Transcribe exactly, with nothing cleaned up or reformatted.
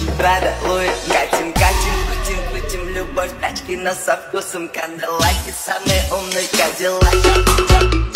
Прада, Луи, катим, катим, крутим, крутим, любовь, тачки, но со вкусом кандалаки, самые умные кадиллаки.